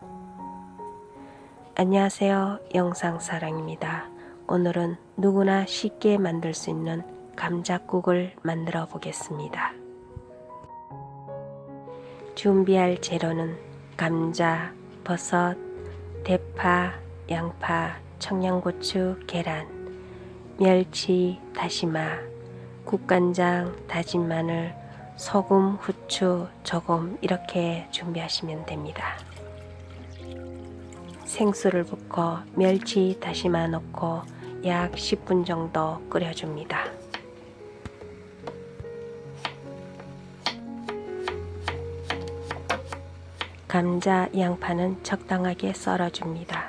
안녕하세요. 영상사랑입니다. 오늘은 누구나 쉽게 만들 수 있는 감자국을 만들어 보겠습니다. 준비할 재료는 감자, 버섯, 대파, 양파, 청양고추, 계란, 멸치, 다시마, 국간장, 다진 마늘, 소금, 후추 조금 이렇게 준비하시면 됩니다. 생수를 붓고 멸치, 다시마 넣고 약 10분 정도 끓여줍니다. 감자, 양파는 적당하게 썰어줍니다.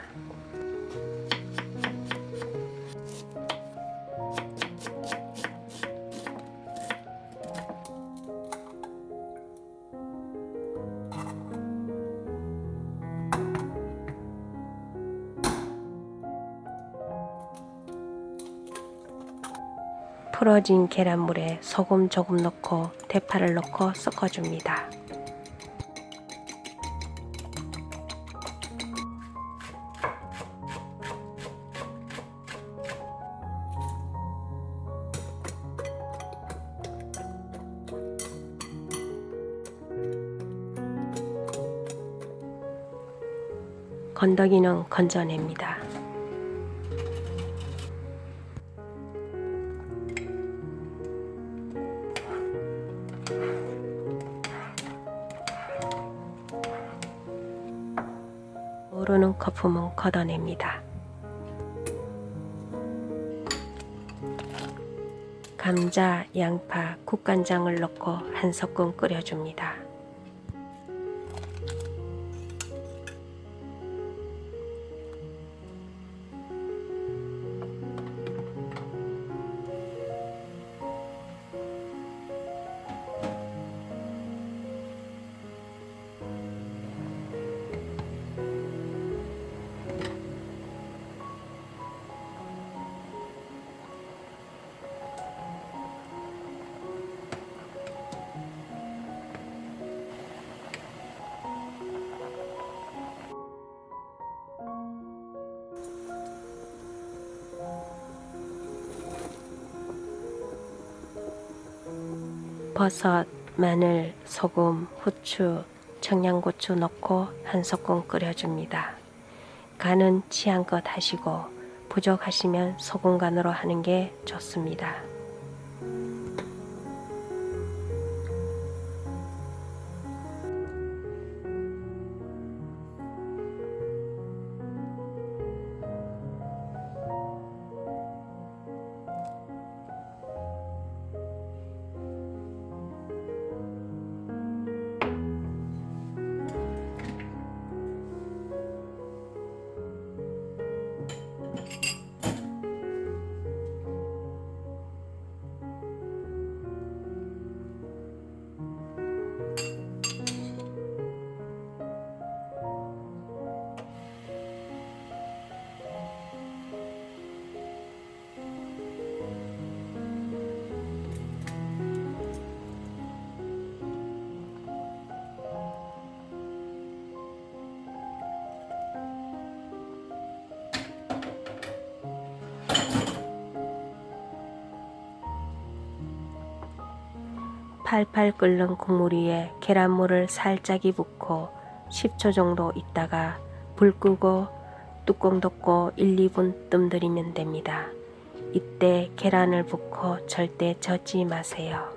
풀어진 계란물에 소금 조금 넣고 대파를 넣고 섞어줍니다. 건더기는 건져냅니다. 오르는 거품은 걷어냅니다. 감자, 양파, 국간장을 넣고 한 소끔 끓여줍니다. 버섯, 마늘, 소금, 후추, 청양고추 넣고 한 소끔 끓여줍니다. 간은 취향껏 하시고 부족하시면 소금 간으로 하는 게 좋습니다. 팔팔 끓는 국물 위에 계란물을 살짝이 붓고 10초 정도 있다가 불 끄고 뚜껑 덮고 1, 2분 뜸 들이면 됩니다. 이때 계란을 붓고 절대 젓지 마세요.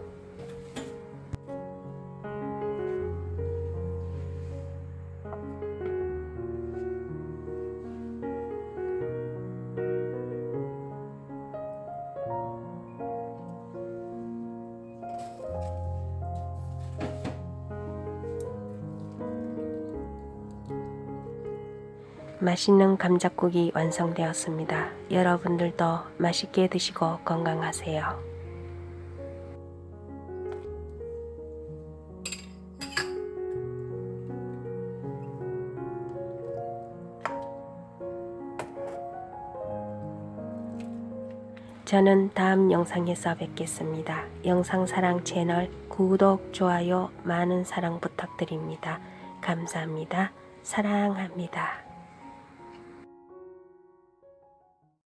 맛있는 감자국이 완성되었습니다. 여러분들도 맛있게 드시고 건강하세요. 저는 다음 영상에서 뵙겠습니다. 영상사랑 채널 구독, 좋아요 많은 사랑 부탁드립니다. 감사합니다. 사랑합니다.